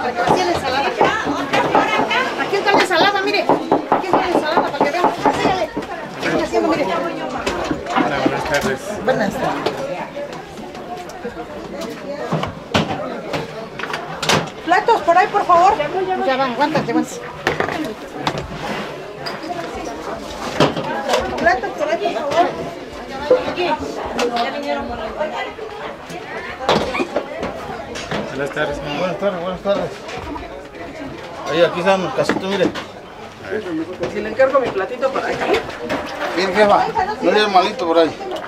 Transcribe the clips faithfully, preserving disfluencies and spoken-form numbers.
para que vacíe la ensalada. Aquí está la ensalada, mire. Aquí está la ensalada para que vean. Sígale. Estoy haciendo, mire. Hola, buenas tardes. Buenas tardes. Platos por ahí, por favor. Ya van, aguántate, aguántate. Platos por ahí, por favor. Aquí. Ya vinieron por ahí. Buenas tardes, mamá. Buenas tardes, buenas tardes. Ahí, aquí están los casitos, mire. Si le encargo mi platito para aquí. Mire, jefa, no le den malito por ahí.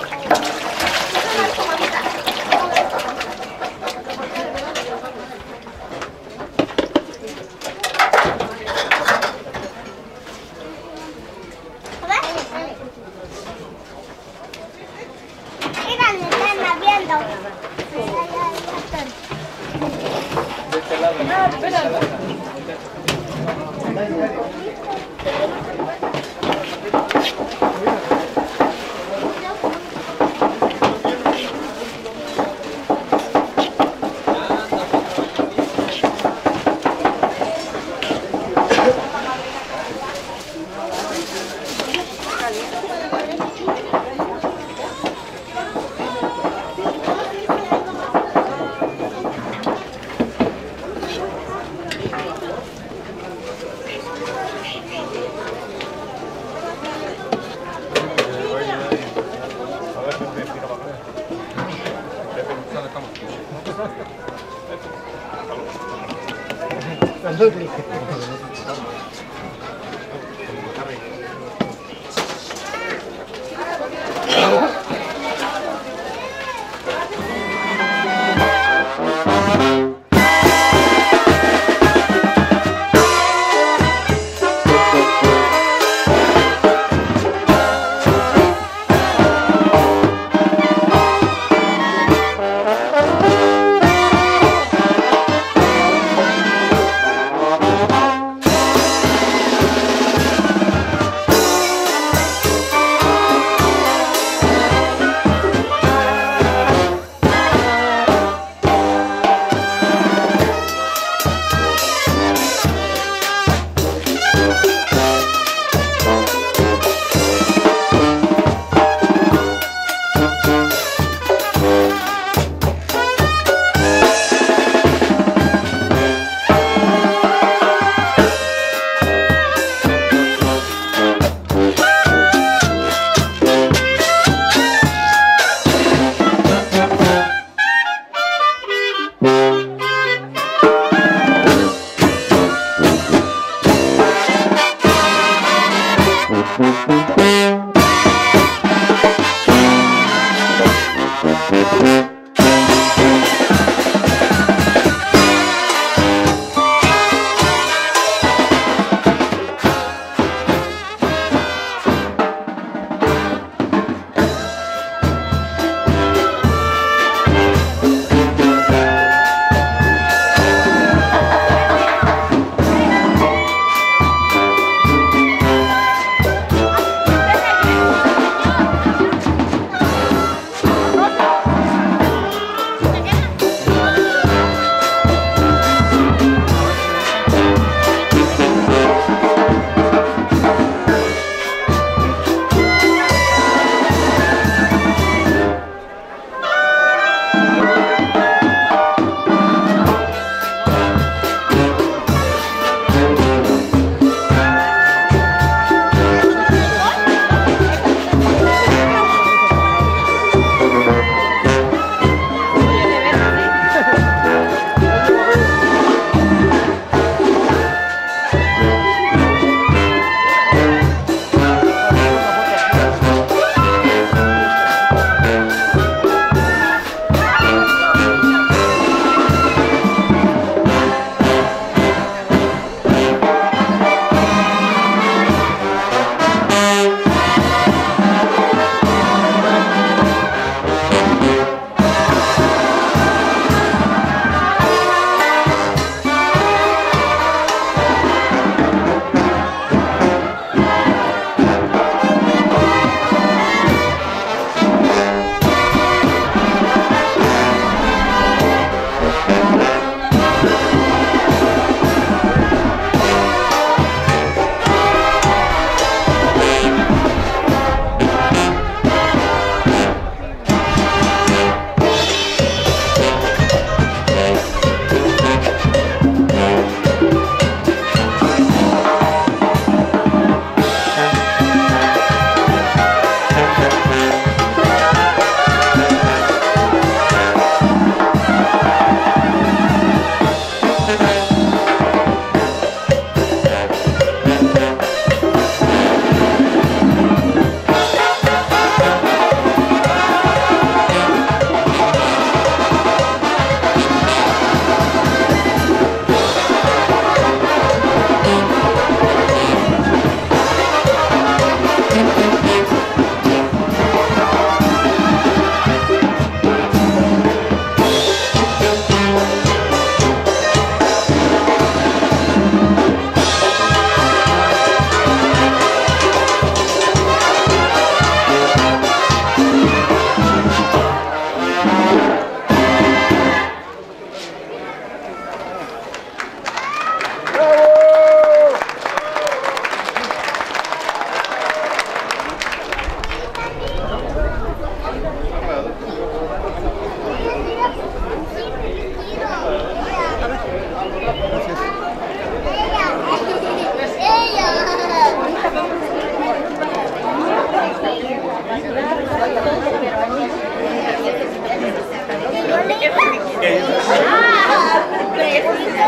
Mira, me están viendo.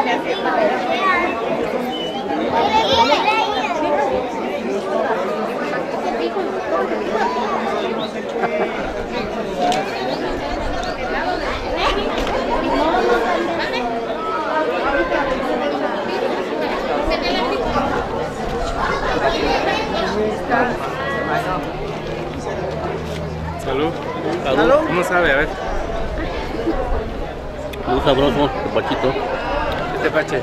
Salud. Salud. ¿Cómo sabe? A ver. Muy sabroso, tepachito. ¿Qué tepache?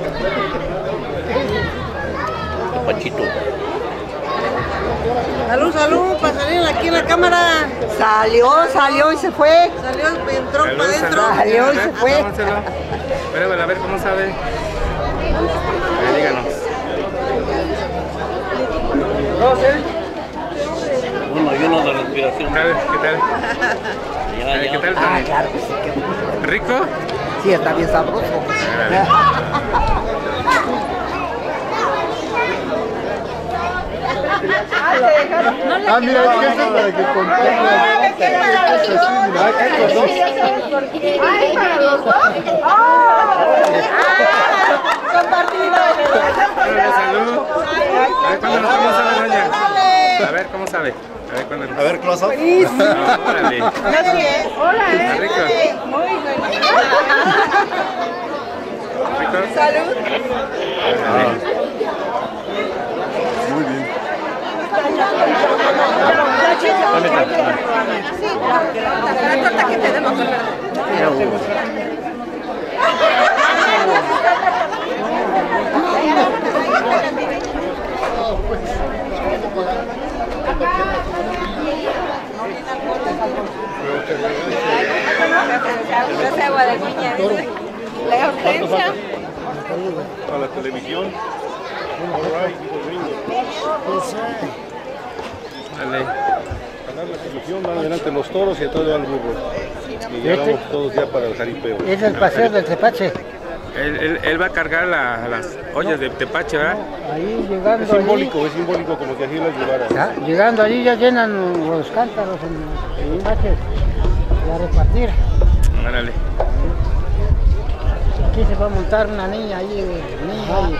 Tepachito. Salud, salud, para salir aquí en la cámara. Salió, salió y se fue. Salió, entró Salud, para adentro. salud. Salió y A ver, se fue. tómanselo. Pruébalo, a ver cómo sabe. A ver, díganos. Uno lleno de respiración. ¿Qué tal? ¿Qué tal? Ya, A ver, ya. ¿qué tal, Ah, Tony? claro que sí. que- ¿Rico? Sí, está bien sabroso. Órale. Ah, mira, es que esa es la de que contagia. Ay, para los dos. Compartido. Órale, salud. A ver, ¿cuándo nos vamos a ver, doña? A ver, ¿cómo sabe? A ver, ¿cuándo nos... A ver, close up. Ah, órale. Hola, ¿Está rico? Muy bueno. ¿Rico? Salud. Órale. Muy bien. La torta que tenemos. Gracias, agua de cuña. La urgencia. A la televisión. Dale. Ganar la televisión, van adelante los toros y atrás va el burro. Y llegamos todos ya para el jaripeo. Es el paseo del Tepache. Él, él, él va a cargar la- las ollas de tepache, ¿verdad? Ahí Es llegando allí, simbólico, es simbólico como que así las llevara. ya, llegando allí ya llenan los cántaros en los tepaches y a repartir. Órale. Aquí se va a montar una niña ahí, niña ahí.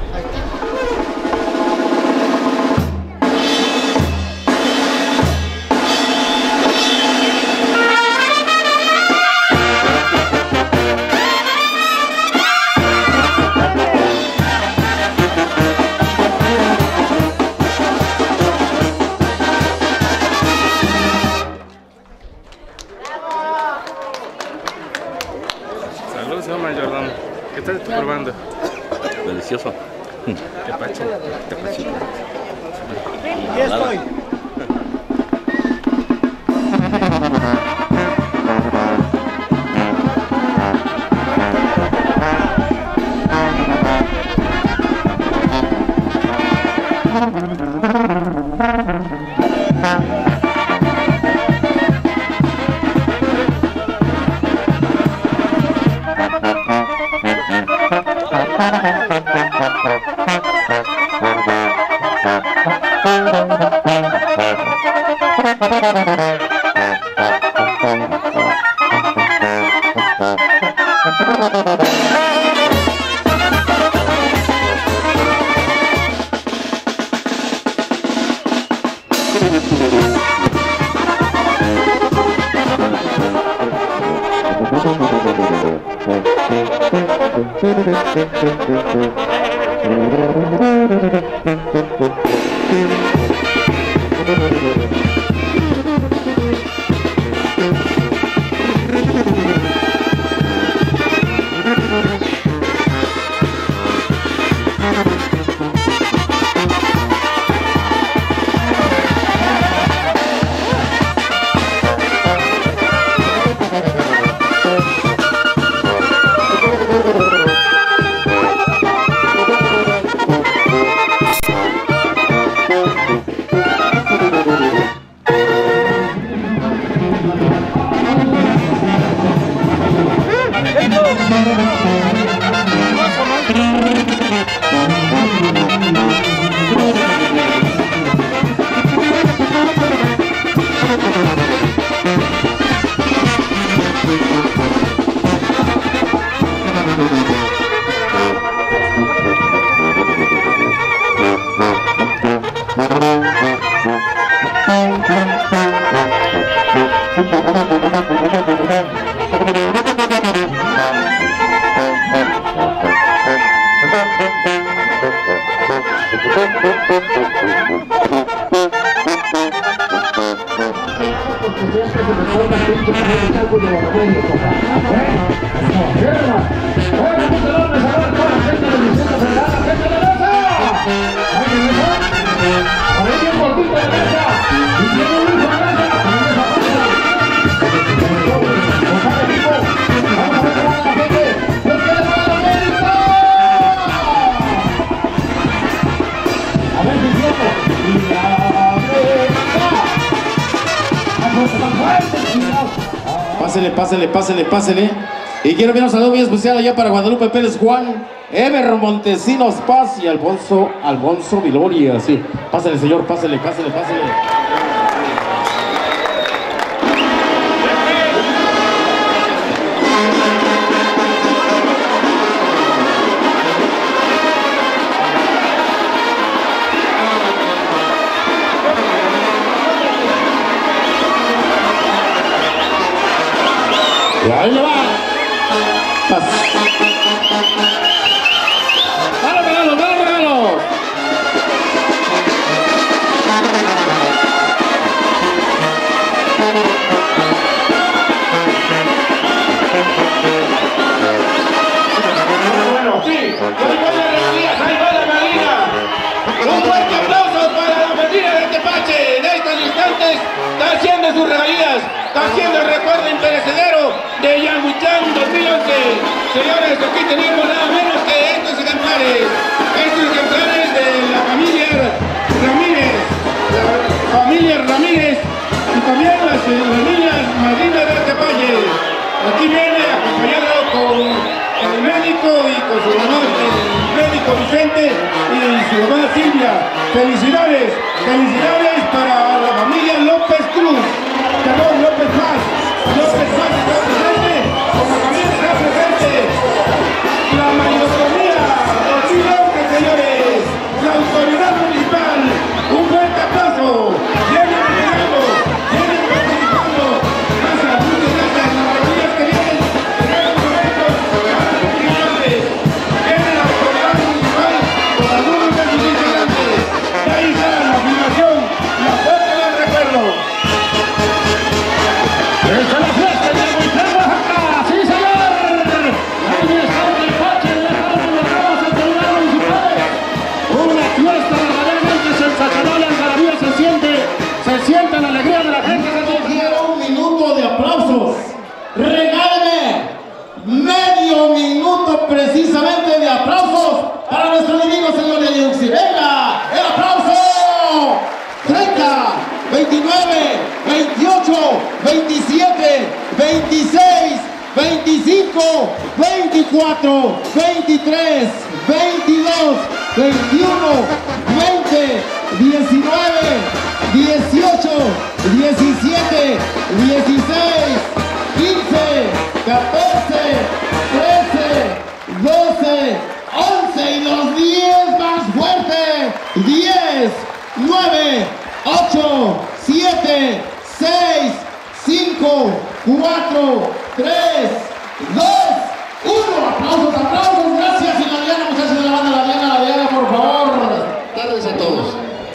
Salud, señor Mayordomo. ¿Qué estás probando? Delicioso. Tepache. Tepachito. Ya estoy. Vamos a Pásele, pásele, pásele, pásele. Y quiero enviar un saludo muy especial allá para Guadalupe Pérez Juan, Ever Montesinos Paz y Alfonso, Alfonso Viloria. Sí, pásele, señor, pásele, pásele, pásele. Y ahí le va. Paz. ¡Dale, regalo, dale, regalo! Bueno, sí. ¡Ahí va la Regalías! ¡Ahí va la Regalías! Un fuerte aplauso para la familia de Tepache. En estos instantes está haciendo sus regalías. Está haciendo el recuerdo imperecedero de Yanguitlán dos mil once. Señores, aquí tenemos nada menos que estos ejemplares. Estos ejemplares de la familia Ramírez. La familia Ramírez y también las familias madrinas de Tepache. Aquí viene acompañado con el médico y con su mamá, el médico Vicente y su mamá Silvia. Felicidades, felicidades para la familia López Cruz. Perdón, López Paz. López Paz está presente, como también está presente la mayordomía, los clientes, señores, la autoridad municipal. Un fuerte aplauso. Vienen llegando, vienen participando. Gracias, muchas gracias. Las mayorías que vienen en estos momentos, viene la autoridad municipal con algunos de sus integrantes. Y ahí está la filmación, la fuerza del recuerdo. ¡Esta es la fiesta de Yanguitlán, Oaxaca! ¡Sí, señor! Ahí está el Tepache, dejamos los ramos en tribunal municipal. Una fiesta verdaderamente sensacional, la algarabía se siente, se siente la alegría de la gente. Quiero un minuto de aplausos. Regáleme medio minuto precisamente de aplausos para nuestro divino señor Yayuxi. ¡Venga! ¡El aplauso! treinta, veintinueve, veintiocho, veintisiete, veintiséis, veinticinco, veinticuatro, veintitrés, veintidós, veintiuno, veinte, diecinueve, dieciocho, diecisiete, dieciséis, quince, catorce, trece, doce, once y los diez más fuerte. diez, nueve, ocho, siete, seis, cinco, cuatro, tres, dos, uno. Aplausos, aplausos. Gracias. Y la Diana, muchachos de la banda, la Diana, la Diana, por favor. Buenas tardes a todos.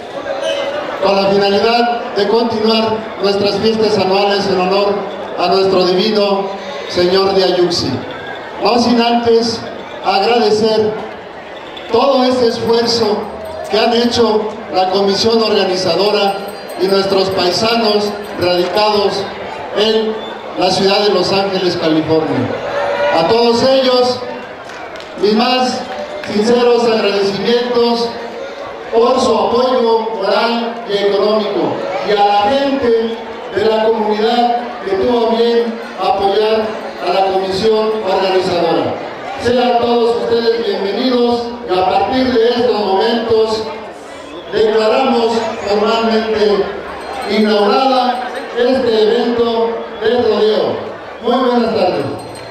Con la finalidad de continuar nuestras fiestas anuales en honor a nuestro divino Señor de Ayuxi. No sin antes agradecer todo ese esfuerzo que han hecho la comisión organizadora y nuestros paisanos radicados en la ciudad de Los Ángeles, California. A todos ellos, mis más sinceros agradecimientos por su apoyo moral y económico, y a la gente de la comunidad que tuvo bien apoyar a la comisión organizadora. Sean todos ustedes bienvenidos, y a partir de estos momentos declaramos formalmente inaugurada este evento del rodeo. Muy buenas tardes.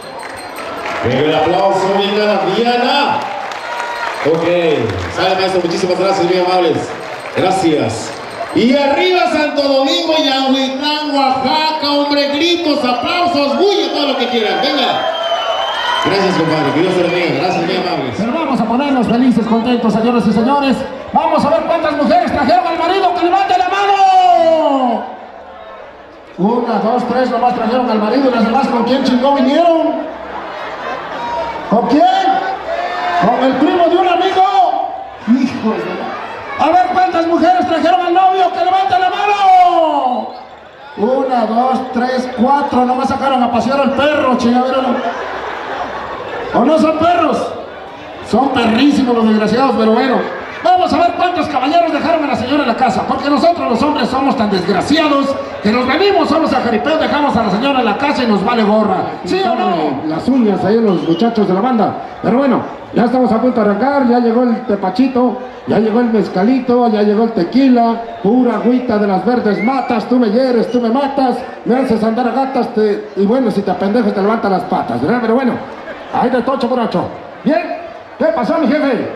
El aplauso, mi cara Diana. Ok, sale maestro, muchísimas gracias, muy amables. Gracias. Y arriba Santo Domingo, Yanguitlán, Oaxaca, hombre, gritos, aplausos, bulla, todo lo que quieran. Venga. Gracias, compadre, que Dios te bendiga. Gracias, muy amables. Pero vamos a ponernos felices, contentos, señoras y señores. Vamos a ver cuántas mujeres trajeron al marido. ¡Que levante la mano! Una, dos, tres, nomás trajeron al marido. ¿Y las demás con quién chingó vinieron? ¿Con quién? ¿Con el primo de un amigo? ¡Hijos de... A ver cuántas mujeres trajeron al novio. ¡Que levante la mano! Una, dos, tres, cuatro. Nomás sacaron a pasear al perro, chingadero. ¿O no son perros? Son perrísimos los desgraciados, pero bueno. Vamos a ver cuántos caballeros dejaron a la señora en la casa. Porque nosotros los hombres somos tan desgraciados que nos venimos solos a jaripeo, dejamos a la señora en la casa y nos vale gorra. ¿Sí o no? Las uñas ahí los muchachos de la banda. Pero bueno, ya estamos a punto de arrancar. Ya llegó el tepachito, ya llegó el mezcalito, ya llegó el tequila. Pura agüita de las verdes matas. Tú me hieres, tú me matas. Me haces andar a gatas te... y bueno, si te apendejas te levantan las patas, ¿verdad? Pero bueno, ahí de tocho por ocho. Bien, ¿qué pasó, mi jefe?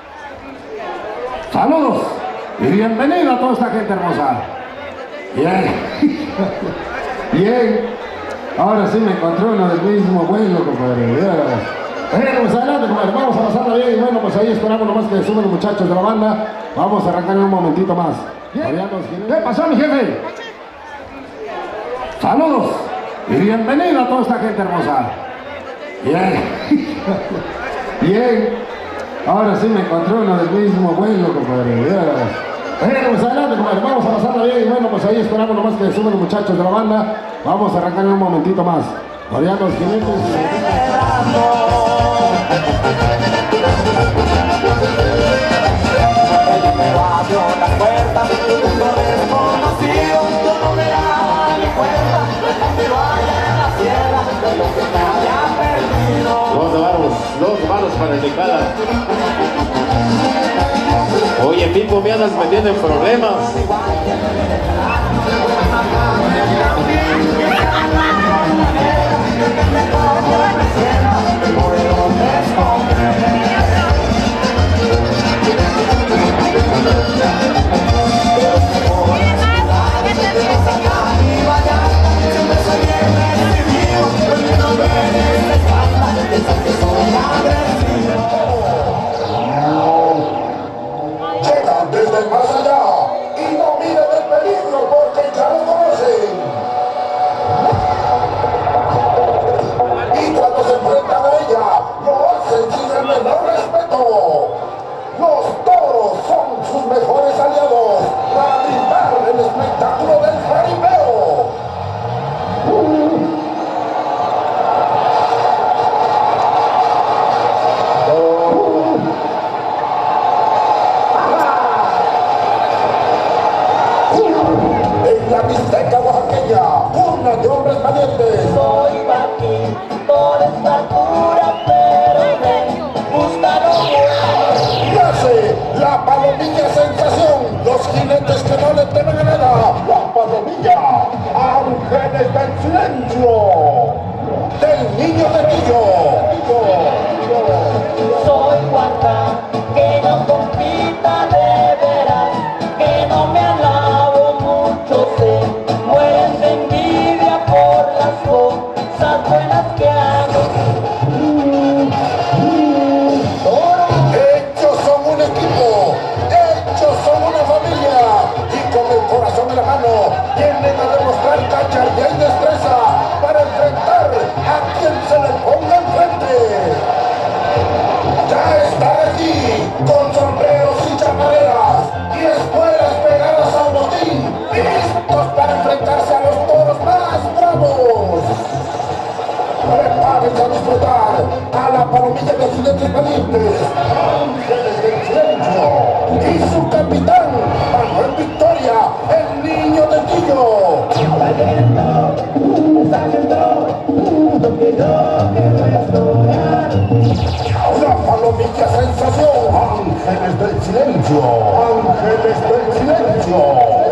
Saludos y bienvenido a toda esta gente hermosa. Bien, bien. Ahora sí me encontré uno del mismo vuelo, compadre. Bueno, pues adelante, compadre. Vamos a pasarla bien. Y bueno, pues ahí esperamos nomás que suban los muchachos de la banda. Vamos a arrancar en un momentito más. Bien. ¿Qué pasó, mi jefe? Saludos y bienvenido a toda esta gente hermosa. Bien, bien. Ahora sí me encontré uno del mismo vuelo, compadre. Bueno, pues adelante, compadre. Vamos a pasarla bien. Y bueno, pues ahí esperamos nomás que suban los muchachos de la banda. Vamos a arrancar en un momentito más. Todavía los jinetes. Los varos, los varos para el de cada. Oye, Pipo, me andas metiendo en problemas. Llegan desde el más allá y no miren el peligro porque ya lo conocen. Y cuando se enfrentan a ella, lo hacen sin el menor respeto. Los toros son sus mejores aliados para brindar el espectáculo del jaripeo. En la Mixteca oaxaqueña, una de hombres valientes. Soy Joaquín, por estatura, pero me gusta lo bueno. Nace la palomilla sensación, los jinetes que no le temen a nada. La palomilla, ángeles del silencio, del niño de Quillo. Soy Juanca, que no compita de veras, que no me alabo mucho, se mueren de envidia por las cosas buenas que hago. Ellos son un equipo, ellos son una familia, y con el corazón en la mano vienen a demostrar cacharría y destreza para enfrentar a quien se le ponga enfrente. Ya están aquí con sombreros y chapareras y espuelas pegadas a un botín, listos para enfrentarse a los toros más bravos. Prepárense a disfrutar a la palomilla de jinetes valientes, ángeles del silencio, y su capitán, Manuel Victoria, el niño de Quillo. La palomilla sensación, ángeles del silencio, ángeles del silencio.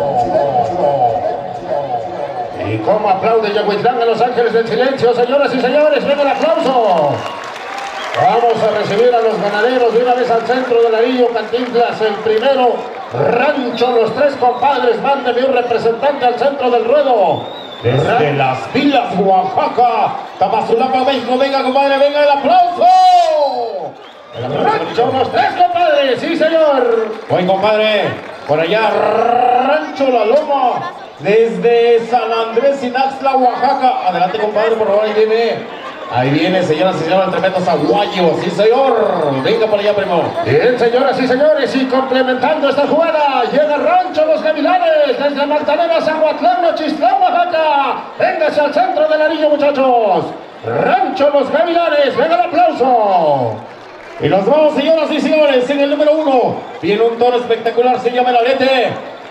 ¿Y cómo aplaude Yahuitlán a los ángeles del silencio? Señoras y señores, venga el aplauso. Vamos a recibir a los ganaderos de una vez al centro del anillo Cantinflas. El primero, Rancho Los Tres Compadres. Mándeme un representante al centro del ruedo. Desde las Vilas, Oaxaca, Tamazulapa, México. Venga, compadre, venga el aplauso. Rancho Los Tres, compadre, sí, señor. Buen compadre, por allá, Rancho La Loma, desde San Andrés, Sinaxtla, Oaxaca. Adelante, compadre, por favor, ahí viene. Ahí viene, señoras y señores, el tremendo zaguayo. Sí, señor. Venga por allá, primo. Bien, señoras y señores, y complementando esta jugada, llega Rancho Los Gavilanes, desde Magdalena, Zahuatlán, Nochistlán, Oaxaca. Véngase al centro del anillo, muchachos. Rancho Los Gavilanes, venga el aplauso. Y nos vamos, señoras y señores, en el número uno. Viene un toro espectacular, se llama el Arete.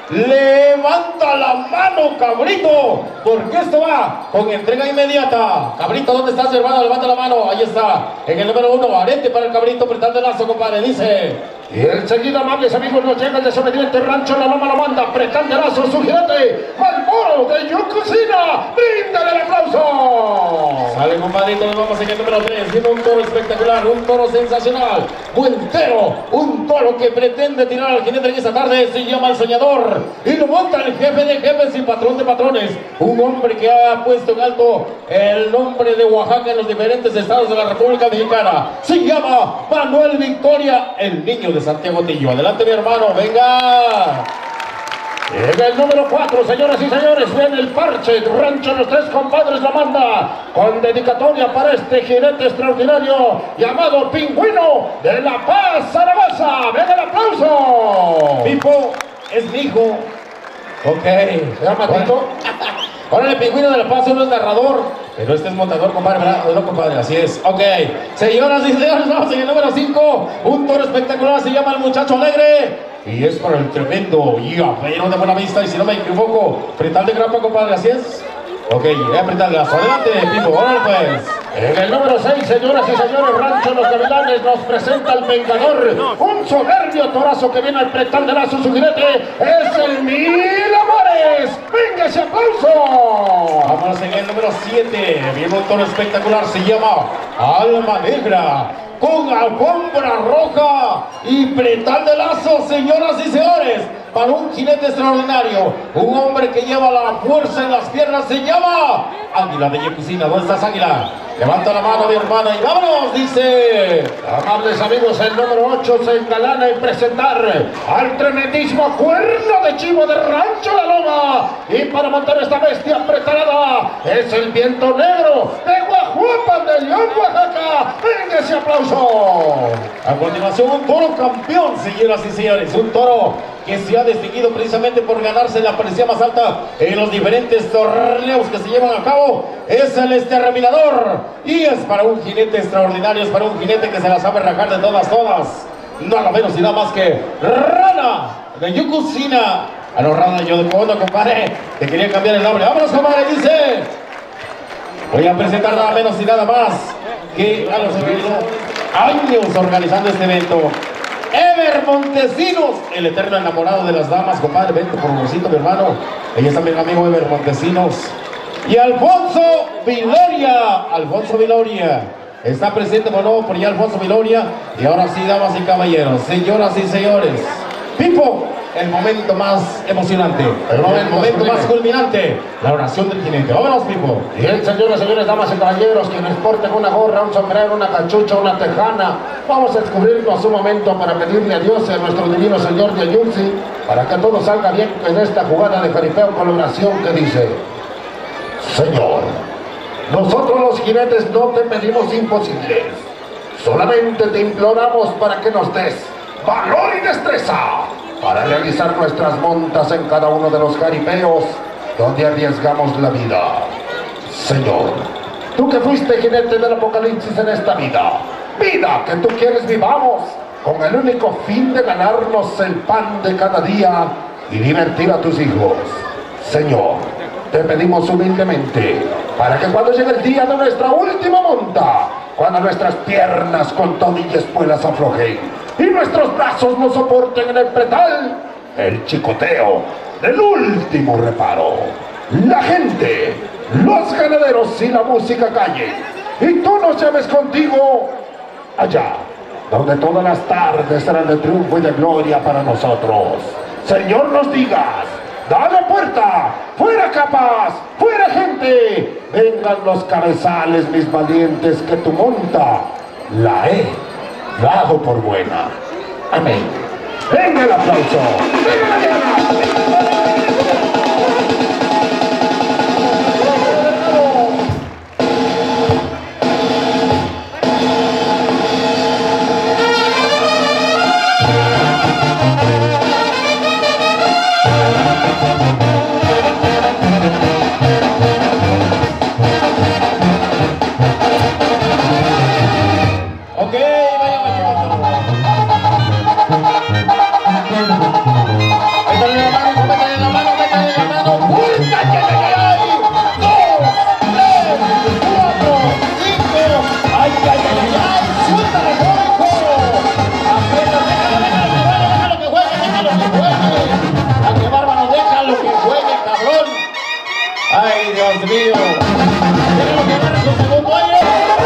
Levanta la mano, cabrito, porque esto va con entrega inmediata. Cabrito, ¿dónde estás, hermano? Levanta la mano, ahí está. En el número uno, Arete para el cabrito, apretando el lazo, compadre, dice. Y enseguida, amables amigos, nos llega el desobediente Rancho La Loma, lo manda, apretando el lazo, su jinete, Malboro de Yucusina. ¡Bríndale el aplauso! Sale, compadrito, nos vamos en el número tres. Viene un toro espectacular, un toro sensacional, buen toro, un toro que pretende tirar al jinete en esta tarde. Se llama El Soñador y lo monta el jefe de jefes y patrón de patrones, un hombre que ha puesto en alto el nombre de Oaxaca en los diferentes estados de la República Mexicana. Se llama Manuel Victoria, el niño de Santiago Tillo. Adelante, mi hermano, venga. En el número cuatro, señoras y señores, viene el Parche, Rancho Los Tres Compadres la manda, con dedicatoria para este jinete extraordinario llamado Pingüino de La Paz, Zaragoza. ¡Venga el aplauso! Pipo es mi hijo. Ok. ¿Se llama Tito? Órale, Pingüino de La Paz, uno es narrador, pero este es montador, compadre, ¿verdad? No, compadre, así es. Ok. Señoras y señores, vamos en el número cinco. Un toro espectacular, se llama El Muchacho Alegre. Y es para el tremendo Llavero de Buenavista. Y si no me equivoco, Pretal de Grapa, compadre, así es. Ok, voy a apretarle lazo. Adelante, Pipo, órale pues. En el número seis, señoras y señores, Rancho Los Gavilanes nos presenta al vengador. Un soberbio torazo que viene al pretal de lazo, su jinete es el Mil Amores. ¡Venga ese aplauso! Vámonos en el número siete. Viene un toro espectacular, se llama Alma Negra, con alfombra roja y pretal de lazo, señoras y señores, para un jinete extraordinario, un hombre que lleva la fuerza en las piernas, se llama Águila de Yucusina. ¿Dónde estás, Águila? Levanta la mano, mi hermana, y vámonos, dice. Amables amigos, el número ocho se engalana en presentar al tremendísimo Cuerno de Chivo de Rancho La Loma. Y para montar esta bestia preparada es el Viento Negro de Guajuapan de León, Oaxaca. Venga ese aplauso. A continuación, un toro campeón, señoras y señores, un toro que se ha distinguido precisamente por ganarse la presea más alta en los diferentes torneos que se llevan a cabo. Es el Exterminador. Y es para un jinete extraordinario, es para un jinete que se la sabe rajar de todas, todas. Nada menos y nada más que Rana de Yucusina. A los Rana, yo de fondo, compadre, te quería cambiar el nombre. Vámonos, compadre, dice. Voy a presentar nada menos y nada más que a los años organizando este evento. Ever Montesinos, el eterno enamorado de las damas, compadre, vente por favorcito, mi hermano. Ahí está mi amigo Ever Montesinos. Y Alfonso Viloria, Alfonso Viloria, está presente, bueno, por allá Alfonso Viloria. Y ahora sí, damas y caballeros, señoras y señores, Pipo, el momento más emocionante, el momento, el momento más culminante, la oración del jinete. Vámonos, Pipo. Bien, señoras y señores, damas y caballeros, quienes porten una gorra, un sombrero, una cachucha, una tejana, vamos a descubrirnos un momento para pedirle a Dios y a nuestro divino Señor de Ayunzi, para que todo salga bien en esta jugada de jaripeo con la oración que dice: Señor, nosotros los jinetes no te pedimos imposibles, solamente te imploramos para que nos des valor y destreza para realizar nuestras montas en cada uno de los jaripeos donde arriesgamos la vida. Señor, tú que fuiste jinete del apocalipsis en esta vida, vida que tú quieres vivamos, con el único fin de ganarnos el pan de cada día y divertir a tus hijos. Señor, te pedimos humildemente para que cuando llegue el día de nuestra última monta, cuando nuestras piernas con todo y espuelas aflojen y nuestros brazos no soporten en el pretal, el chicoteo del último reparo, la gente, los ganaderos y la música callen, y tú nos lleves contigo allá, donde todas las tardes serán de triunfo y de gloria para nosotros. Señor, nos digas: Dale puerta, fuera capaz, fuera gente. Vengan los cabezales, mis valientes, que tu monta la he dado por buena. Amén. Venga el aplauso. Venga la guerra. Ay, Dios mío. Tenemos que agarrar su segundo aire.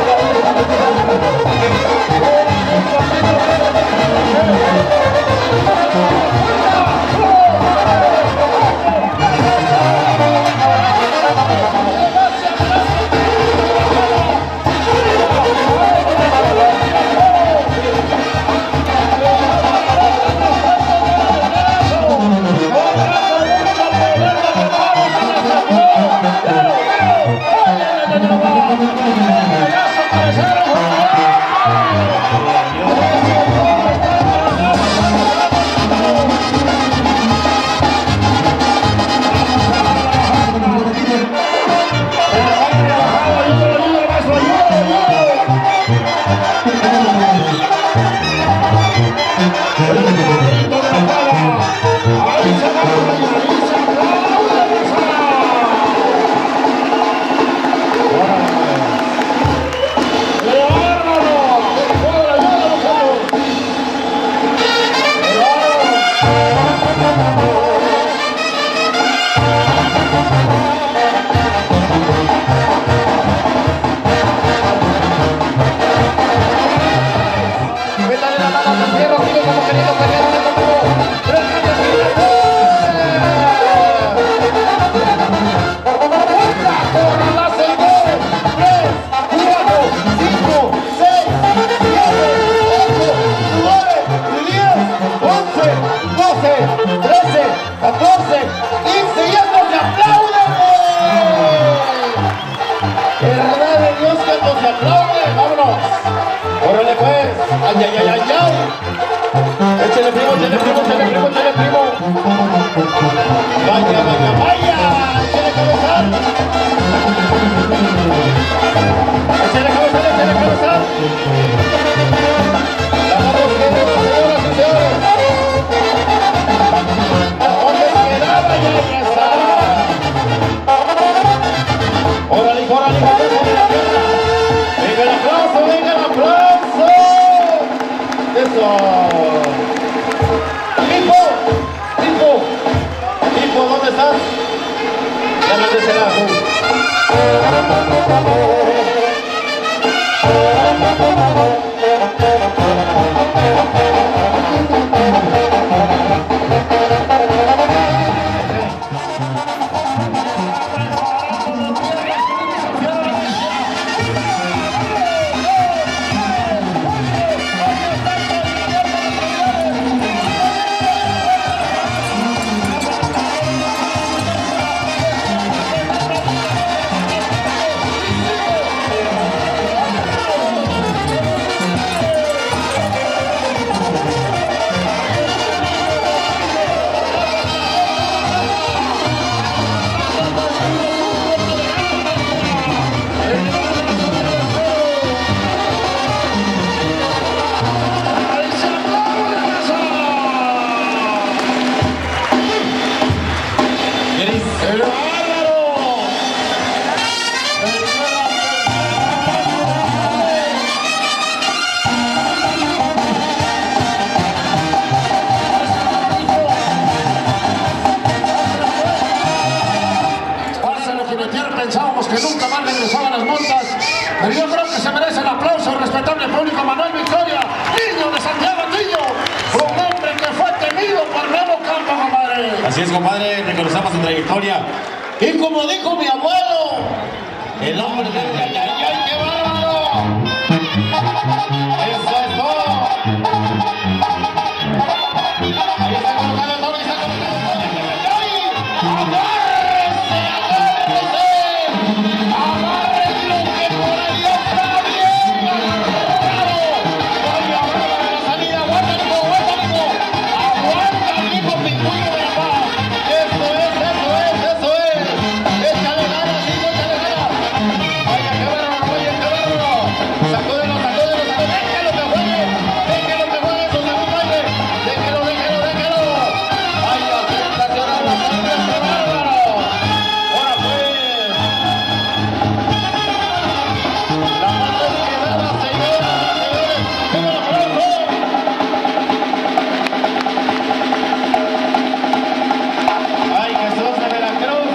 Pensábamos que nunca más regresaba a las montas, pero yo creo que se merece el aplauso del respetable público Manuel Victoria, niño de Santiago Antillo, un hombre que fue temido por Memo Campo, compadre. Así es, compadre. conocemos su trayectoria. Y como dijo mi abuelo, el hombre de... ¡Ay, ay, ay, qué bárbaro! ¡Eso es todo! Ahí está colocando el toro, ahí está colocando el toro. ¡Ay, agárrese, agárrese! ¡Agárrese lo que por ahí está bien! ¡Ay, agárrese la salida! ¡Aguanta, hijo, aguanta, hijo! ¡Aguanta, hijo, pintuyo de la paz! ¡Eso es, eso es, eso es! ¡Échale ganas, hijo, échale ganas! ¡Ay, qué bárbaro, oye, qué bárbaro! ¡Sacúdelo, sacúdelo, sacúdelo! ¡Déjalo que juegue! ¡Déjalo que juegue con el baile! ¡Déjalo, déjalo, déjalo! ¡Ay, la sensacional, la sangre, qué bárbaro! ¡Ahora pues! La mano izquierda, señoras y señores, ¡un aplauso! ¡Ay, Jesús de Veracruz!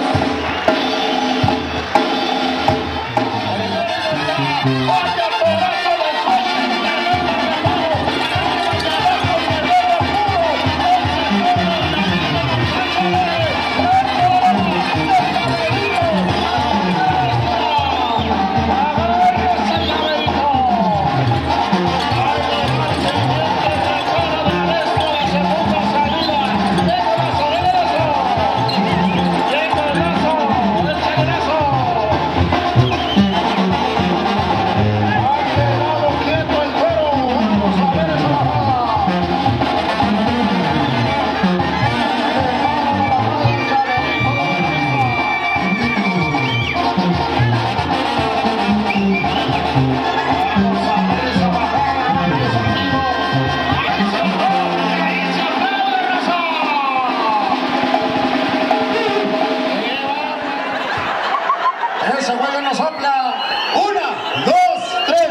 ¡Vaya pedazo de ese güey no sopla. Una, dos, tres.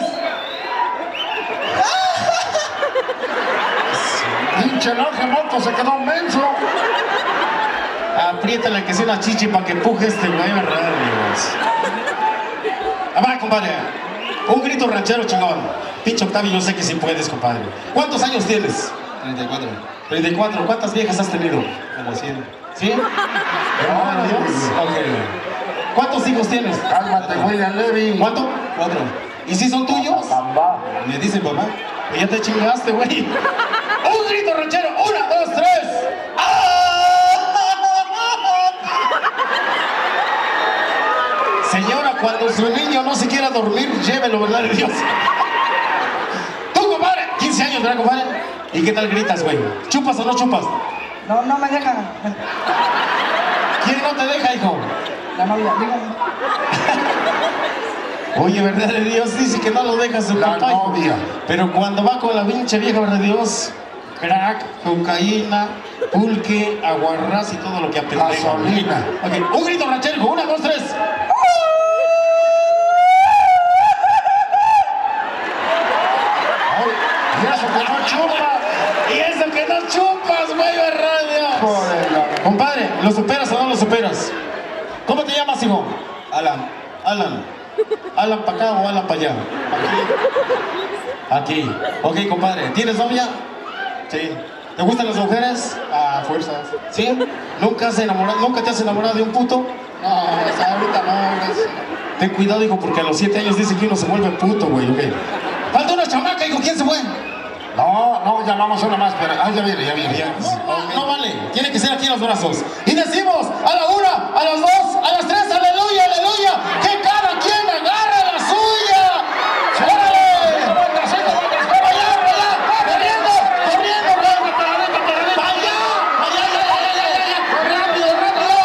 Pinche longe moto se quedó menso. Apriétale que sea una chichi para que empuje este güey, ¿verdad, amigos? Ah, va, compadre. Un grito ranchero chingón. Pinche Octavio, yo sé que sí puedes, compadre. ¿Cuántos años tienes? treinta y cuatro. treinta y cuatro. ¿Cuántas viejas has tenido? Como cien. ¿Sí? Hermano Dios. Ok. ¿Cuántos hijos tienes? Cálmate, William Levy. ¿Cuánto? Cuatro. ¿Y si son tuyos? Me dice papá. Y ya te chingaste, güey. Un grito ranchero. Una, dos, tres. Señora, cuando su niño no se quiera dormir, llévelo, ¿verdad de Dios? Tú, compadre. quince años, ¿verdad, compadre? ¿Y qué tal gritas, güey? ¿Chupas o no chupas? No, no me dejan. ¿Quién no te deja, hijo? La novia, dígame. Oye, verdad de Dios, dice que no lo deja su La papá. novia. Pero cuando va con la pinche vieja, verdad de Dios, crack, cocaína, pulque, aguarrás y todo lo que apendeja. Gasolina. Ok, un grito ranchero, hijo. Una, dos, tres. Ay, y eso que no chupa. Y eso que no chupas, güey, verdad de Dios. Joder, Compadre, ¿lo superas o no lo superas? ¿Cómo te llamas, hijo? Alan. Alan. ¿Alan para acá o Alan para allá? Aquí. Aquí. Ok, compadre. ¿Tienes novia? Sí. ¿Te gustan las mujeres? A fuerzas. ¿Sí? ¿Nunca, has enamorado, ¿Nunca te has enamorado de un puto? No, hasta ahorita no. Gracias. Ten cuidado, hijo, porque a los siete años dice que uno se vuelve puto, güey. Ok. Falta una chamaca, hijo. ¿Quién se fue? No, no, llamamos una más, pero... Ah, ya viene, ya viene. Ya. No, no vale. Tiene que ser aquí en los brazos. Y decimos a la una, a las dos, a las tres, aleluya, aleluya, que cada quien agarre la suya. ¡Órale! ¡Para allá, para allá! ¡Corriendo, corriendo! ¡Para allá, para allá, ya, ya, ya, ya! ¡Rápido, rápido!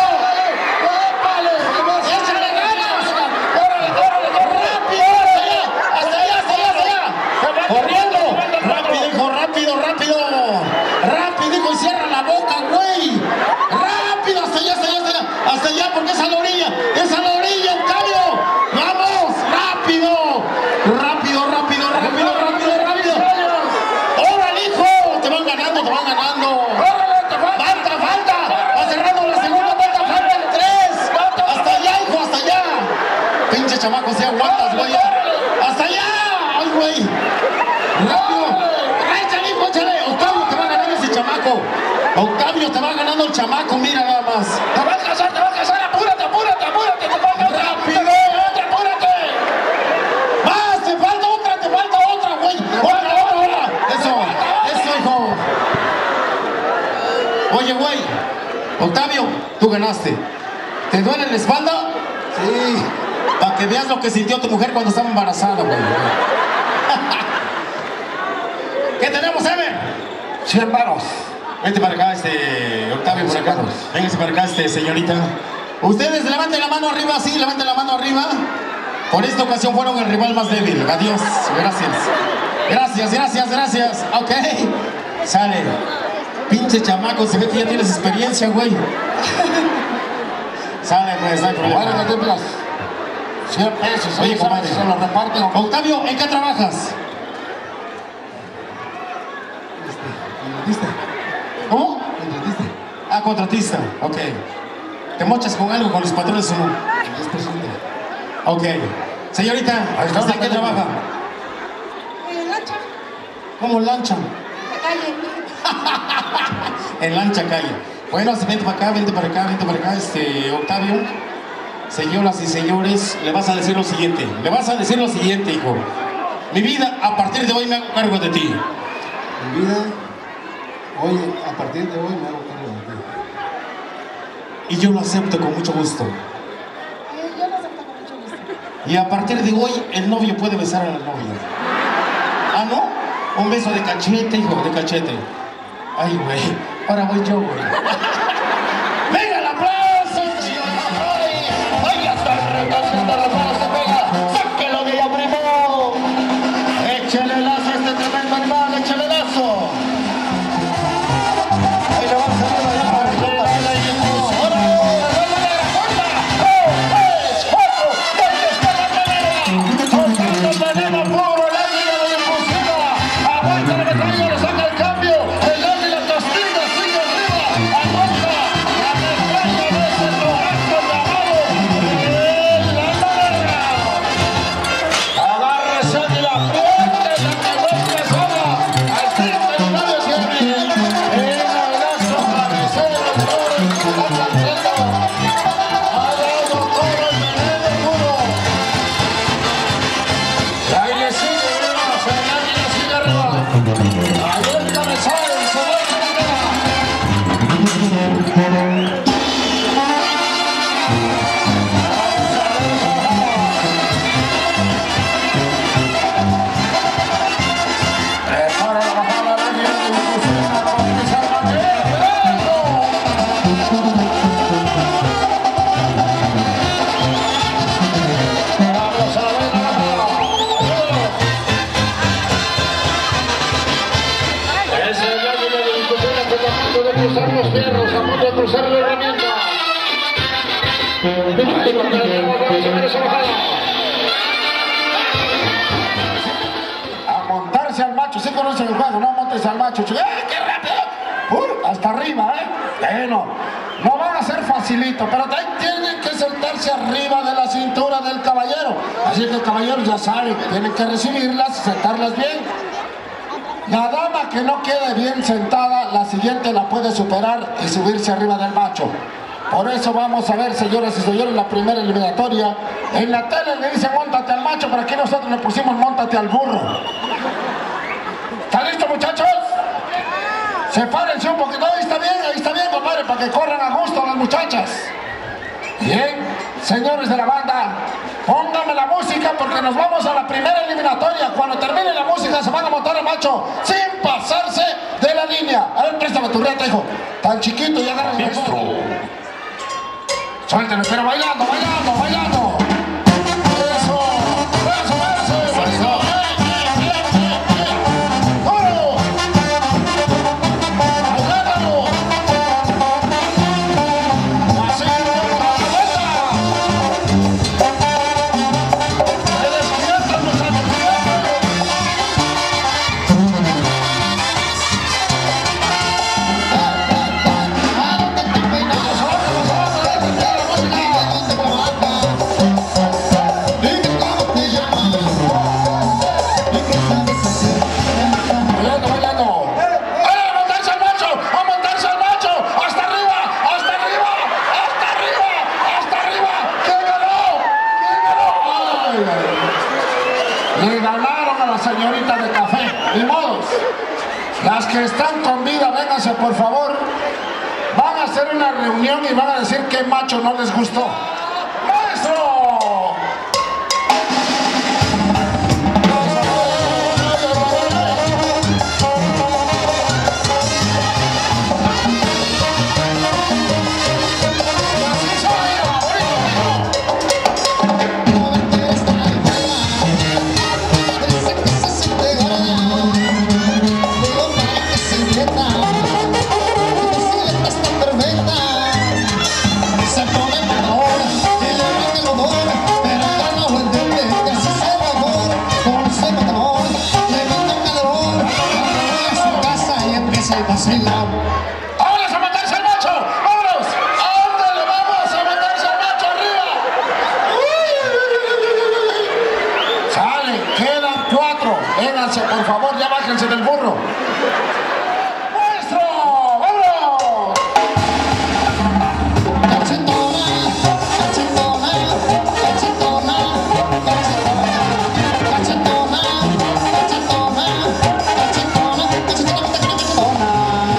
¡Échale ganas! ¡Órale, órale, rápido! ¡Hasta allá, hasta allá, hasta allá! ¡Corriendo! ¡Rápido, hijo, rápido, rápido! ¡Rápido, hijo, y cierra la boca, güey! ¡Rápido! ¡Hasta allá, hasta allá, hasta allá! ¡Hasta allá, porque es a la orilla! ¡Es a la orilla, Octavio! ¡Vamos! ¡Rápido! ¡Rápido, rápido, rápido, rápido, rápido! ¡Órale, hijo! ¡Te van ganando, te van ganando! ¡Falta, falta! ¡Va cerrando la segunda vuelta! ¡Faltan tres! ¡Hasta allá, hijo, hasta allá! ¡Pinche chamaco, si aguantas, güey! ¡Hasta allá! ¡Ay, güey! ¡Rápido! ¡Échale, hijo, échale! ¡Octavio, te va ganando ese chamaco! ¡Octavio, te va ganando el chamaco! ¡Mira nada más! más. Te vas a casar, te vas a casar, apúrate, apúrate, apúrate, te falta otra. ¡Rápido! Otra, apúrate. ¡Más! ¡Te falta otra, te falta otra, güey! ¡Otra, otra, otra! Eso, eso, hijo. Oye, güey, Octavio, tú ganaste. ¿Te duele la espalda? Sí. Para que veas lo que sintió tu mujer cuando estaba embarazada, güey. ¿Qué tenemos, Ever? cien varos. Vente para acá, este, Octavio, por acá. Véngase para acá, este, señorita. Ustedes levanten la mano arriba, sí, levanten la mano arriba. Por esta ocasión fueron el rival más débil. Adiós, gracias. Gracias, gracias, gracias. Ok, sale. Pinche chamaco, se ve que ya tienes experiencia, güey. Sale, pues, no hay problema. Vale, no templas. cien pesos. Oye, compadre, se lo reparten. Octavio, ¿en qué trabajas? ¿Cómo? Contratista. Ah, contratista, ok. ¿Te mochas con algo con los patrones o no? diez por ciento. Ok. Señorita, ¿usted en qué trabaja? En lancha. ¿Cómo lancha? La calle. En lancha calle. Bueno, vente para acá, vente para acá, vente para acá, este, Octavio. Señoras y señores, le vas a decir lo siguiente. Le vas a decir lo siguiente, hijo. Mi vida, a partir de hoy me hago cargo de ti. Mi vida, hoy, a partir de hoy me hago cargo de ti. Y yo lo acepto con mucho gusto. Yo lo acepto con mucho gusto. Y a partir de hoy, el novio puede besar a la novia. ¿Ah, no? Un beso de cachete, hijo, de cachete. Ay, güey. Ahora voy yo, güey. ¡Venga el aplauso! ¡Vaya hasta el reconocimiento de las manos se pega! ¡Sáquelo de la primo! ¡Échale lazo a este tremendo animal! ¡Échale lazo! Ahí le vamos a dar la para que la baila y el ¡ahora! ¡Dale la cuenta! ¡dos, tres, cuatro! ¡Ahí está la pelea! ¡Soltando el veneno puro! ¡El águila de impulsiva! ¡Aguanta la metralla! ¡Le saca el cambio! ¡El águila castiga! ¡Sigue arriba! ¡Aguanta! ¡La metralla de ese rojazo llamado! ¡El América! ¡Agárrese de la frente! ¡La que vuelve sola! ¡Al tiro del radio siempre! ¡El abrazo cabecero! ¡Todo el que está cantando! ¡Ha dado todo el veneno puro! ¡Y ahí le sigue arriba! ¡El águila sigue arriba! ¡Ahí el cabezal! ¡Se va a cargar! Prepara la bajada del águila de impulsión para bautizar a Manuel. ¡Vamos a ver la bajada! Es el águila de impulsión que está a punto de cruzar los fierros, a punto de cruzar la herramienta. Ahí lo tenemos, vamos a ver esa bajada. A montarse al macho, sí conocen el juego, no montes al macho. ¡Eh, qué rápido! Uh, hasta arriba, ¿eh? Bueno, no van a ser facilito, pero también tienen que sentarse arriba de la cintura del caballero. Así que el caballero ya sabe que tienen que recibirlas, sentarlas bien. La dama que no quede bien sentada, la siguiente la puede superar y subirse arriba del macho. Por eso vamos a ver, señoras y señores, la primera eliminatoria. En la tele le dicen móntate al macho, pero aquí nosotros le pusimos móntate al burro. ¿Están listos, muchachos? Sepárense un poquito. Ahí está bien, ahí está bien, compadre, para que corran a gusto las muchachas. Bien, señores de la banda, pónganme la música porque nos vamos a la primera eliminatoria. Cuando termine la música se van a montar al macho sin pasarse de la línea. A ver, préstame tu reta, hijo. Tan chiquito y agarra el maestro. Suéltelo, pero bailando, bailando, bailando. Eso, eso, eso, eso. ¡Duro! ¡Bailando! ¡Así, la vuelta! ¡Se despiertan los ¡A dónde te peinas! ¡Vamos, vamos, vamos! Las que están con vida, vénganse por favor. Van a hacer una reunión y van a decir qué macho no les gustó. ¡Maestro! ¡Vámonos a matarse al macho! ¡Vámonos! ¡Ándale, vamos a matarse al macho arriba! ¡Uy! Sale, quedan cuatro. Vénganse, por favor, ya bájense del burro. ¡Maestro! ¡Vámonos! Cachetona, cachetona, cachetona, cachetona, cachetona, cachetona, cachetona, cachetona, cachetona.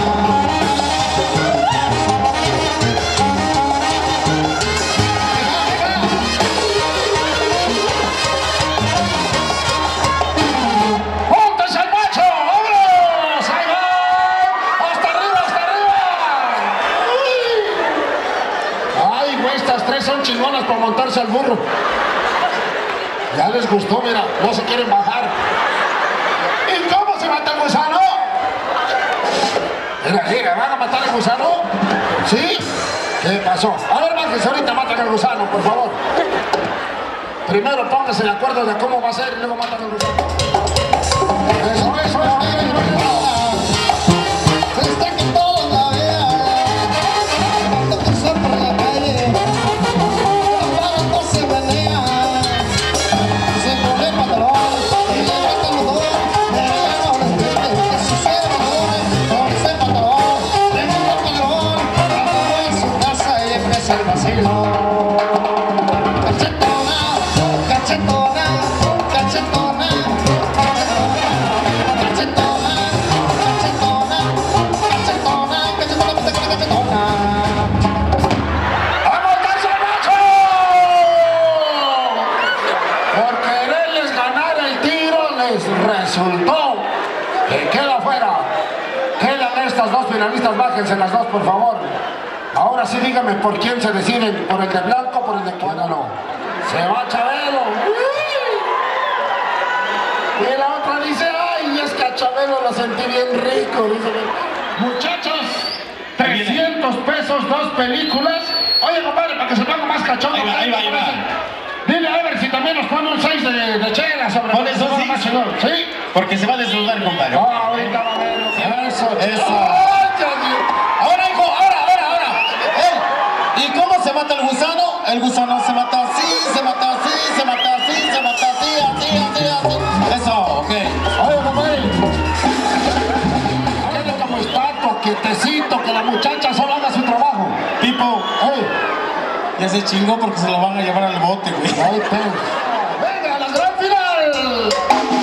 ¡Póntese al macho! ¡Vámonos! ¡Ahí va! ¡Hasta arriba, hasta arriba! ¡Uy! ¡Ay, güey! Estas tres son chingonas para montarse al burro. Ya les gustó, mira, no se quieren bajar. ¿Y cómo se mata el gusano? Mira, mira, ¿van a matar al gusano? ¿Sí? ¿Qué pasó? A ver, bájense, ahorita matan al gusano, por favor. Primero pónganse de acuerdo de cómo va a ser y luego matan al gusano. Eso, eso, eso. Está que todos la vean, cuando cruzan por la calle, la barra se menea, se pone el pantalón y le bajan los dos, le regalan los dientes, que si se enamore con ese pantalón, le bajan el pantalón, acabó en su casa y empieza el vacilo. Cachetona, cachetona, cachetona, cachetona, cachetona, cachetona, cachetona, cachetona, cachetona. ¡A montarse al macho! Por quererles ganar el tiro les resultó que queda fuera. Quedan estas dos finalistas, bájense las dos por favor. Ahora sí díganme por quién se deciden, por el de blanco o por el de cuadro. Se va Chabelo. Y la otra dice, ay, es que a Chabelo lo sentí bien rico. Dice, muchachos, trescientos pesos, dos películas. Oye, compadre, para que se ponga más cachondo. Ahí va, ahí va, ahí va. Dile a ver si también nos pone un seis de, de chela sobre Pon eso, sí. más chingón. ¿Sí? Porque se va a desnudar, compadre. No, ahorita va a ver. Eso, Eso. Ay, Dios mío. Ahora, hijo, ahora, ahora, ahora. Eh, ¿y cómo se mata el gusano? El gusano se mata así, se mata así, se mata así, se mata así, así, así, así. Eso, ok. Oye, compadre. Hágale como estatua, quietecito, que la muchacha solo haga su trabajo. Pipo, Ey, ya se chingó porque se lo van a llevar al bote, güey. ahí te. Venga, la gran final.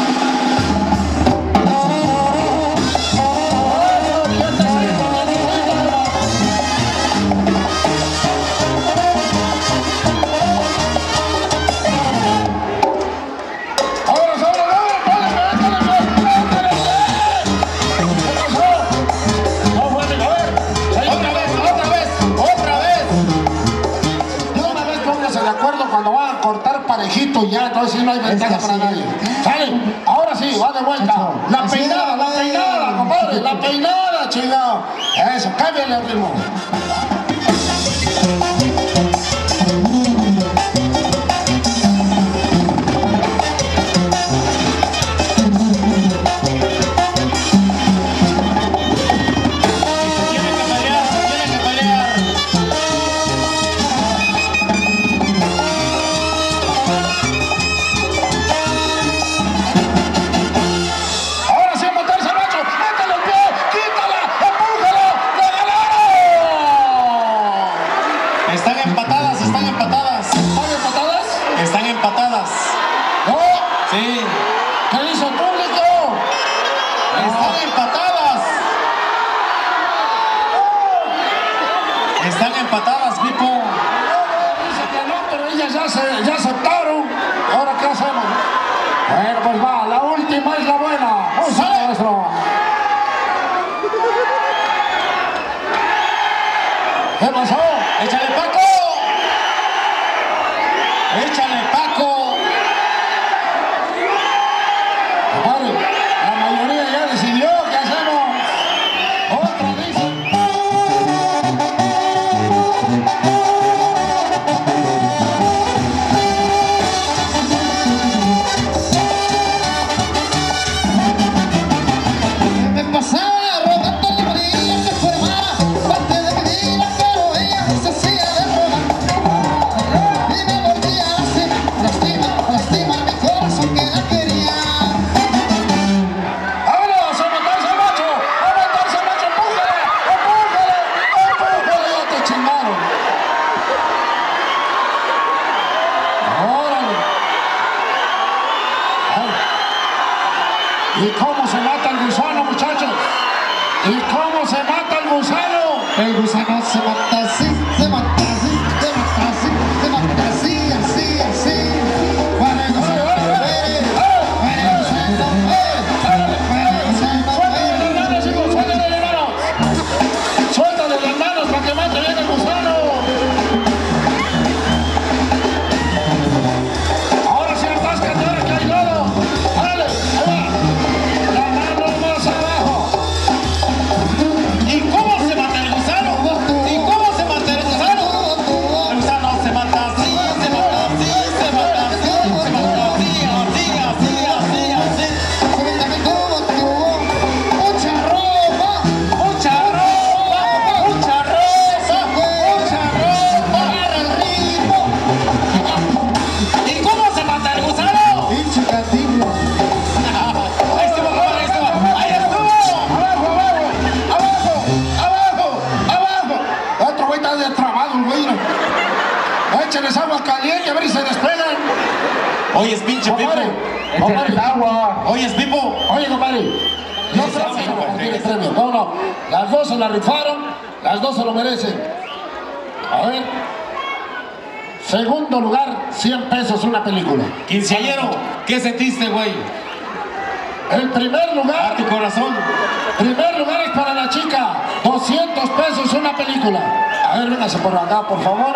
Ahora, ahora, ahora, dale, dale, dale, dale, dale. No, bueno, a ver. Otra vez, otra vez, otra vez. De una vez pónganse de acuerdo cuando van a cortar parejito y ya, entonces no hay ventaja para nadie. ¿Sale? Ahora sí, va de vuelta. La peinada, la peinada, compadre, la peinada, chingado. Eso, cámbiale el ritmo. Tienen que pelear, tienen que pelear. Ahora sí, montarse al macho, métale el pie, quítala, empújalo, ¡le ganaron! Está Están empatadas, Pipo. Dice que no, pero ellas ya, se, ya aceptaron. ¿Ahora qué hacemos? Bueno, pues va, la última es la buena. Vamos a nuestro. ¿Qué pasó? ¡Échale, Paco! ¡Échale, Paco! Vale, la mayoría ya decidió. ¿Qué hacemos? Otra dice. Me pasaba rodando la orilla que formaba parte de mi vida, pero ella se hacía de robar y me mordía así, lastima, lastima mi corazón que la quería. ¡Vámonos! ¡A matarse al macho! ¡A matarse al macho! ¡Empújale! ¡Empújale! ¡Empújale! ¡Ya te chingaron! ¡Órale! ¿Y cómo se mata el gusano, muchachos? ¿Y cómo se mata el gusano? El gusano se mata así, se mata así, se mata así, se mata así, así, así. Para el gusano, eh, para el gusano, eh, para el gusano, ¡Suéltale las manos, chicos! ¡Suéltale las manos! ¡Suéltale las manos para que mate bien el gusano! Ahora sí estás cantando, que hay lodo. ¡Órale! ¡Ahí va! La mano más abajo. ¿Y cómo se mata el gusano? ¿Y cómo se mata el gusano? El gusano se mata así, se mata así, se mata así, se mata así, así, así, así, así. Cuéntame cómo tuvo mucha ropa, Mucha ropa, mucha ropa, mucha ropa. para el ritmo, ¿Y cómo se mata el gusano? pinche catimbo. Ahí estuvo, ahí estuvo, ahí estuvo. ¡Abajo, abajo! ¡Abajo! ¡Abajo! ¡Abajo! Otro güey está destrabado, el güey. Échenles agua caliente a ver si se despegan. Oye, es pinche Pipo. Compadre, compadre, agua. Oye, es Pipo. Oye, compadre, no se vamos a repartir el premio. No, no. Las dos se la rifaron, las dos se lo merecen. A ver. Segundo lugar, cien pesos una película. Quinceañero, ¿qué sentiste, güey? El primer A lugar, tu corazón. primer lugar es para la chica. doscientos pesos una película. A ver, véngase por acá, por favor.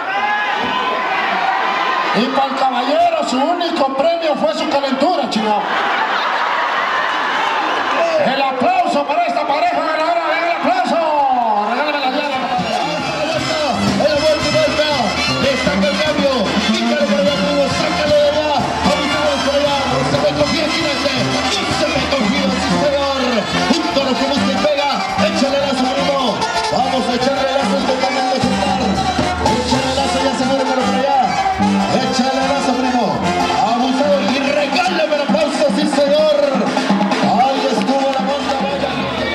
Y para el caballero, su único premio fue su calentura, chingado. El aplauso para esta pareja ganadora. ¡Venga el aplauso! Regálame la llave. El vuelta y vuelta, le saca el cambio, quítalo por allá, primo, sácalo de allá, avisados por allá, se me confía el jinete, se me confía, sí señor, junto a lo que más te pega, échale lazo, primo, vamos a echarle lazo, esto también de chutar, échale lazo, ya se muere por allá, échale lazo, primo, abusado y regálame el aplauso, sí señor, ahí estuvo la monta, vaya.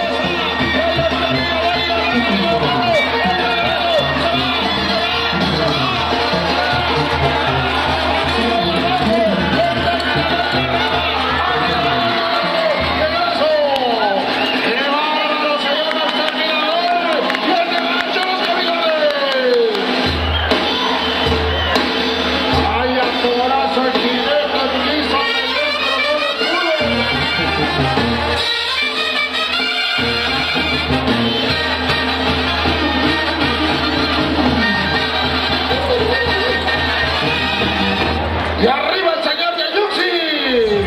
¡Y arriba el señor de Ayuxi!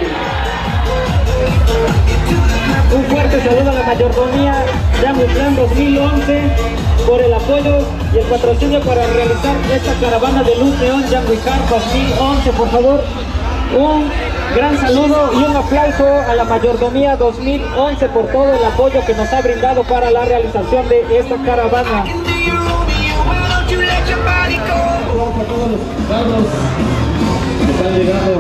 Un fuerte saludo a la mayordomía de Amutlán dos mil once por el apoyo y el patrocinio para realizar esta caravana de Luz Neón Yanguicar dos mil once, por favor. Un gran saludo y un aplauso a la mayordomía dos mil once por todo el apoyo que nos ha brindado para la realización de esta caravana. Aplausos a todos los carros que están llegando.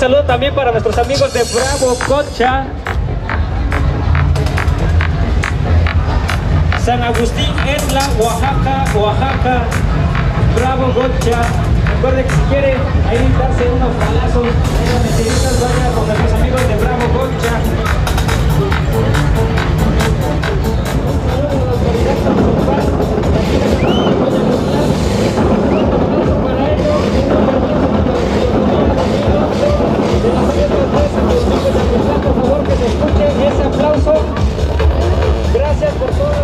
saludo también para nuestros amigos de Bravo Concha, San Agustín, Etla, Oaxaca, Oaxaca, Bravo Concha. Recuerde que si quiere ahí darse unos palazos, unas mentiritas, vaya con nuestros amigos de Bravo Concha. Por favor, que se escuche ese aplauso. Gracias por todo.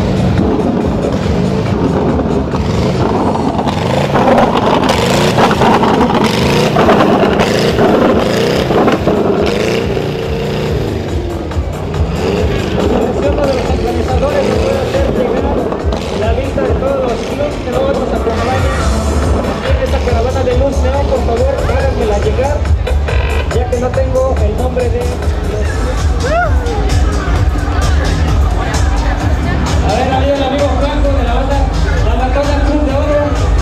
Uno de los organizadores que puede hacer llegar la vista de todos los clubs que luego nos acompañan en esta caravana de luz neón. Por favor, háganmela llegar, ya que no tengo el nombre de los clubs. A ver, ahí el amigo Franco de la banda La Matona Cruz de Oro.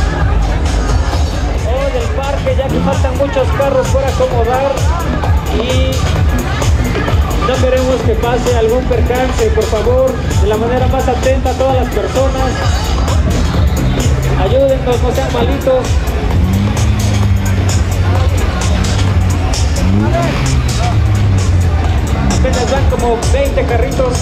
O del parque, ya que faltan muchos carros por acomodar y no queremos que pase algún percance. Por favor, de la manera más atenta a todas las personas, ayúdennos, no sean malitos. Apenas van como veinte carritos.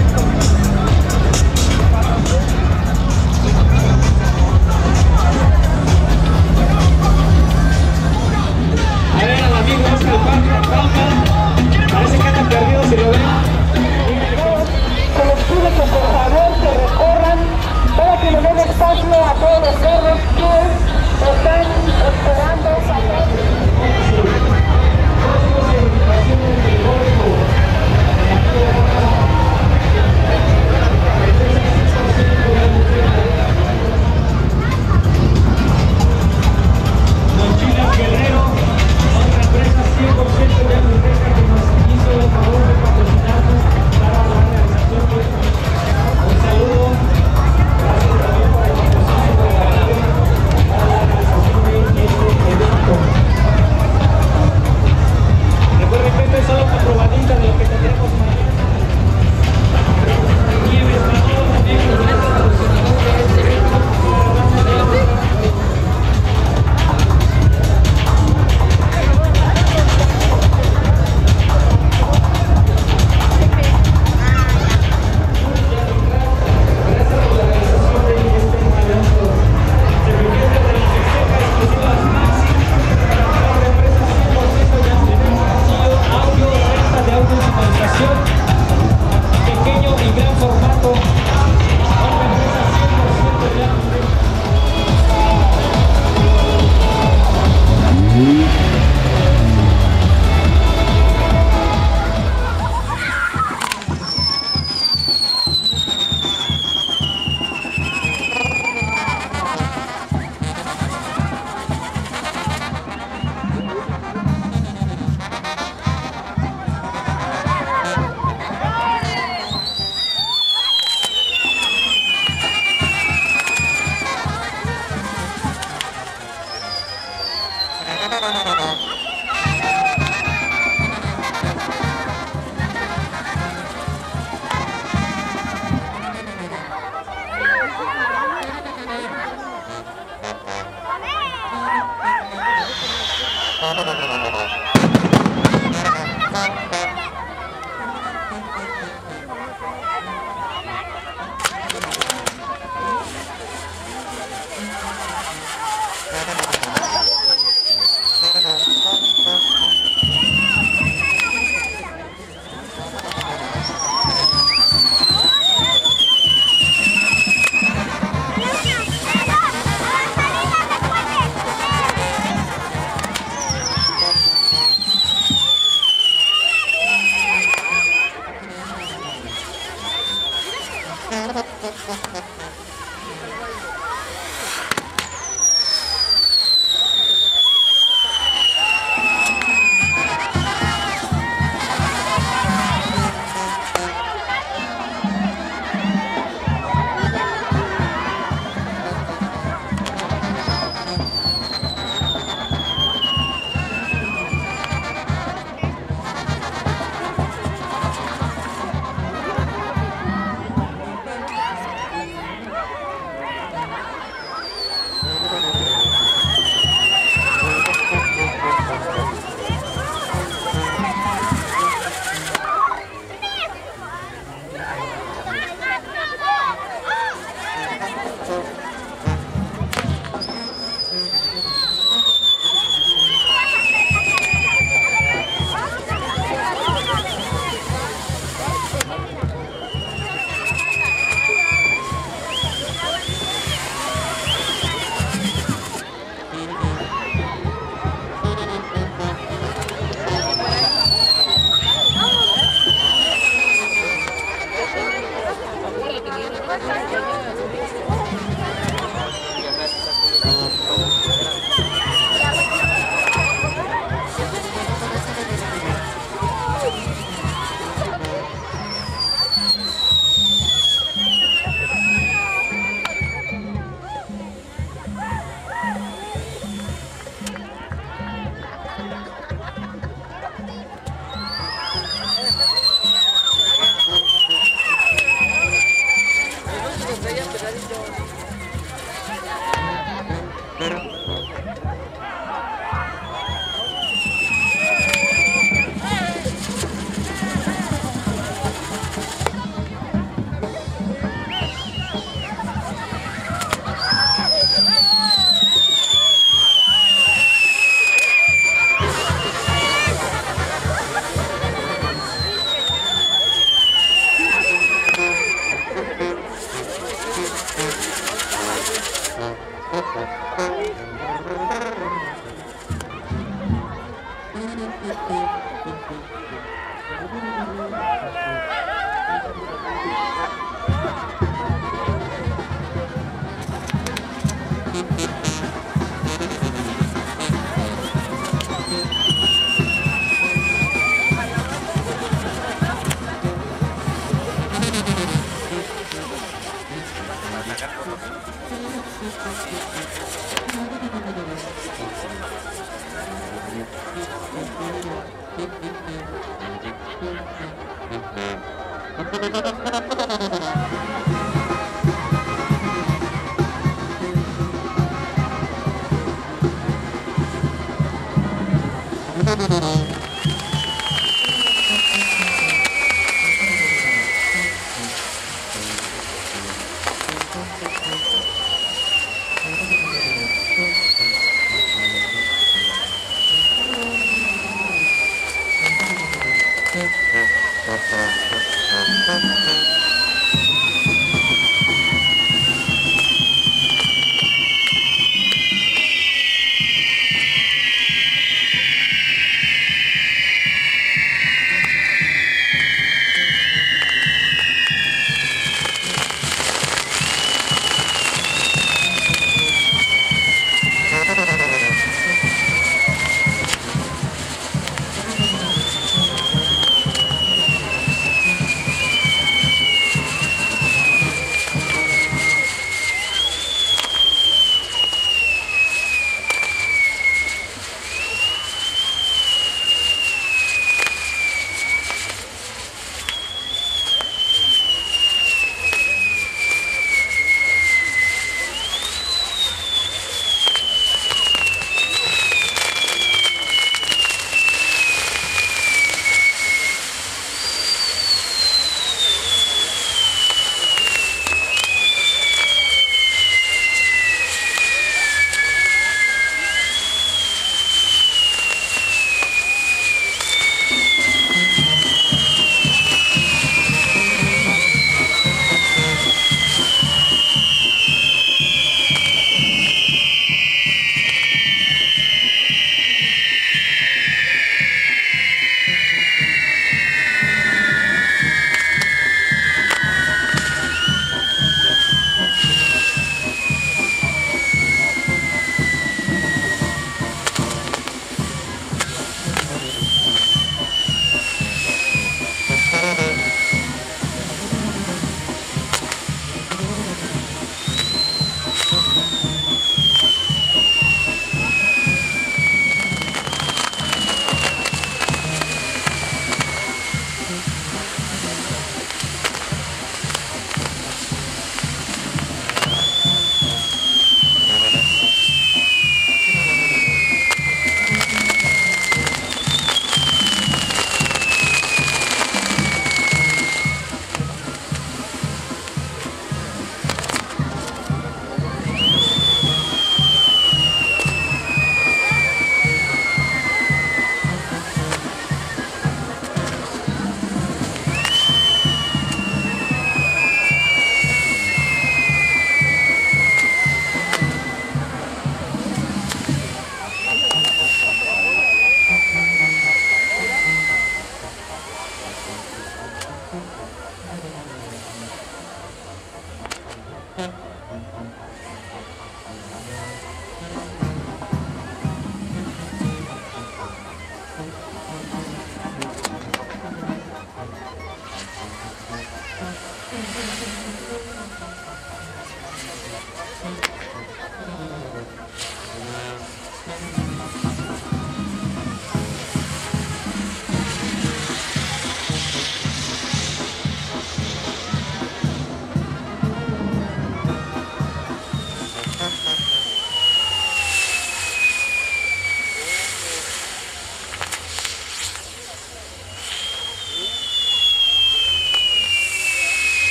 A ver, al amigo Oscar Palma, parece que andan perdidos, si lo ven. Se les pide que por favor se recorran para que le den espacio a todos los carros que están esperando pasar. Mochilas Guerrero, otra empresa cien por ciento de Agricultura que nos hizo el favor de patrocinarnos para la realización de esto. Un saludo, gracias también por el patrocinio de la radio para la realización de este evento. Recuerden que esto es solo una probadita de lo que tendremos mañana. Nieves para todos también, los grandes patrocinadores de este evento. Pequeño y gran formato. Thank you.